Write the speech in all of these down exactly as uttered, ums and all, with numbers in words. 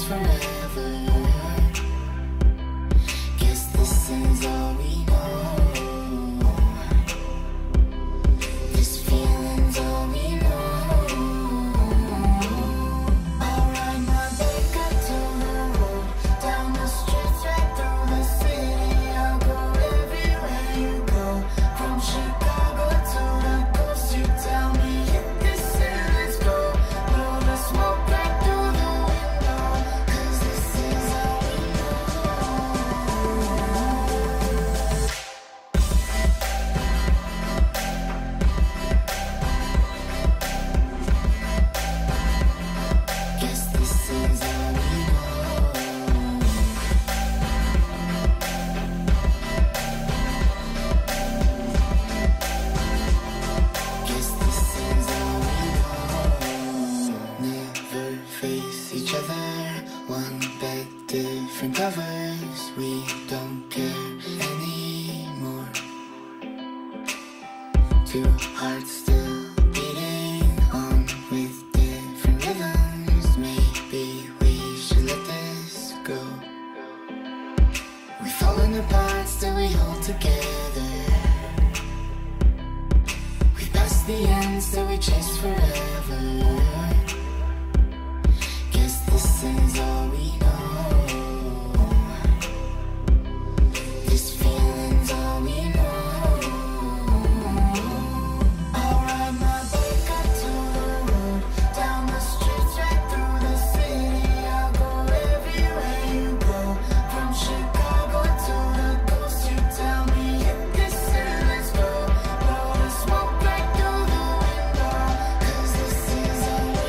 chase forever. Guess this is all we know. This feeling's all we know. I'll ride my bike up to the road, down the streets, right through the city. I'll go everywhere you go, from Chicago to the coast. You tell me hit this and let's go. Blow the smoke right through the window, 'cause this is all we Guess this is all we know. Guess this is all we know. Never face each other, one bed, different covers. We don't care anymore. Two hearts still beating on with different rhythms. Maybe we should let this go. We've fallen apart, still we hold together. We passed the end, still we chase forever. Guess this is all we know. This feeling's all we know. I'll ride my bike up to the road, down the streets, right through the city. I'll go everywhere you go, from Chicago to the coast. You tell me hit this and let's go. Blow the smoke right through the window, 'cause this is all we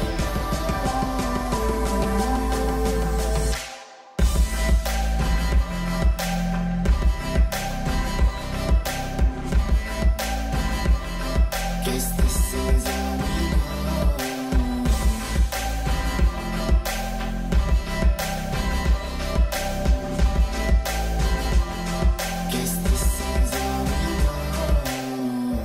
Guess this is all we know. Guess this is all we know.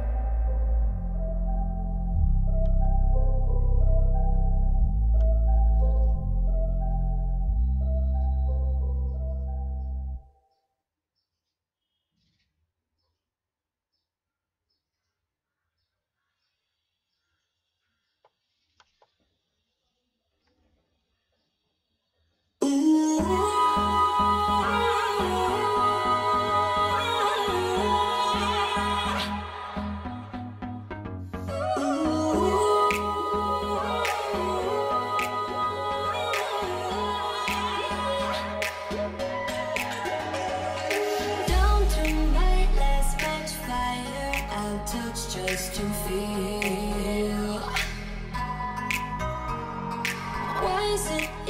Down tonight, let's catch fire. I'll touch just to feel. Why is it